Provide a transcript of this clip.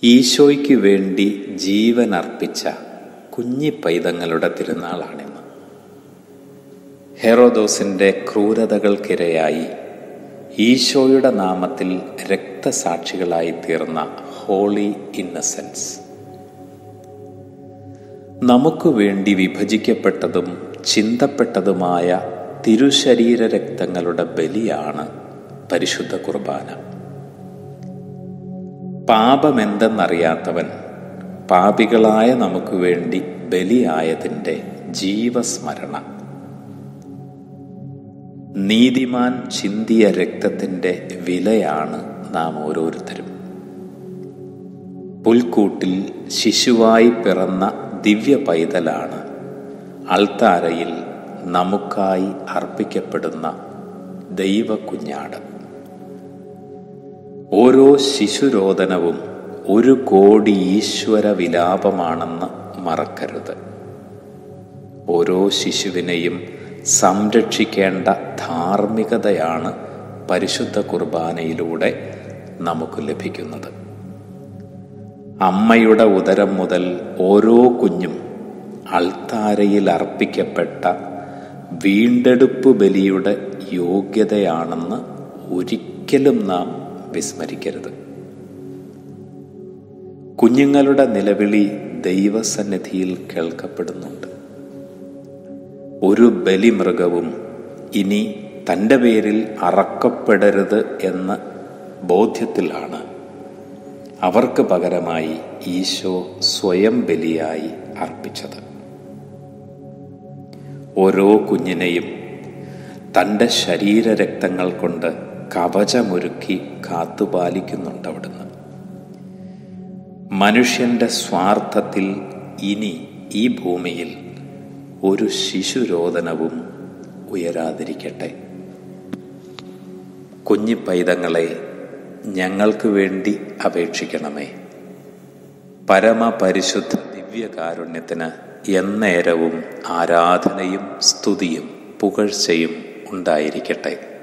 ഈശോയ്ക്ക് വേണ്ടി ജീവൻ അർപ്പിച്ച കുഞ്ഞി പൈതങ്ങളുടെ തിരുനാളാണിന്ന്. ഹെറോദോസിൻ്റെ ക്രൂരതകൾക്കിരയായി ഈശോയുടെ നാമത്തിൽ രക്തസാക്ഷികളായി തീർന്ന ഹോളി ഇന്നസെൻസ്. നമുക്ക് വേണ്ടി വിഭജിക്കപ്പെട്ടതും ചിന്തപ്പെട്ടതുമായ തിരുശരീര രക്തങ്ങളുടെ ബലിയാണ് പരിശുദ്ധ കുർബാന. പാപമെന്തെന്നറിയാത്തവൻ പാപികളായ നമുക്ക് വേണ്ടി ബലിയായതിൻ്റെ ജീവസ്മരണ. നീതിമാൻ ചിന്തിയ രക്തത്തിൻ്റെ വിലയാണ് നാം ഓരോരുത്തരും. പുൽക്കൂട്ടിൽ ശിശുവായി പിറന്ന ദിവ്യ പൈതലാണ് അൾത്താരയിൽ നമുക്കായി അർപ്പിക്കപ്പെടുന്ന ദൈവക്കുഞ്ഞാട്. ഓരോ ശിശുരോദനവും 1,000,000 ഈശ്വര വിലാപമാണെന്ന് മറക്കരുത്. ഓരോ ശിശുവിനെയും സംരക്ഷിക്കേണ്ട ധാർമ്മികതയാണ് പരിശുദ്ധ കുർബാനയിലൂടെ നമുക്ക് ലഭിക്കുന്നത്. അമ്മയുടെ ഉദരം മുതൽ ഓരോ കുഞ്ഞും അൾത്താരയിൽ അർപ്പിക്കപ്പെട്ട വീണ്ടെടുപ്പ് ബലിയുടെ യോഗ്യതയാണെന്ന് ഒരിക്കലും നാം വിസ്മരിക്കരുത്. കുഞ്ഞുങ്ങളുടെ നിലവിളി ദൈവസന്നിധിയിൽ കേൾക്കപ്പെടുന്നുണ്ട്. ഒരു ബലിമൃഗവും ഇനി തൻ്റെ പേരിൽ അറക്കപ്പെടരുത് എന്ന ബോധ്യത്തിലാണ് അവർക്ക് പകരമായി ഈശോ സ്വയം ബലിയായി അർപ്പിച്ചത്. ഓരോ കുഞ്ഞിനെയും തൻ്റെ ശരീരരക്തങ്ങൾ കൊണ്ട് കവചമൊരുക്കി കാത്തുപാലിക്കുന്നുണ്ട് അവിടുന്ന്. മനുഷ്യൻ്റെ സ്വാർത്ഥത്തിൽ ഇനി ഈ ഭൂമിയിൽ ഒരു ശിശുരോദനവും ഉയരാതിരിക്കട്ടെ. കുഞ്ഞിപ്പൈതങ്ങളെ ഞങ്ങൾക്ക് വേണ്ടി അപേക്ഷിക്കണമേ. പരമപരിശുദ്ധ ദിവ്യകാരുണ്യത്തിന് എന്നേരവും ആരാധനയും സ്തുതിയും പുകഴ്ചയും ഉണ്ടായിരിക്കട്ടെ.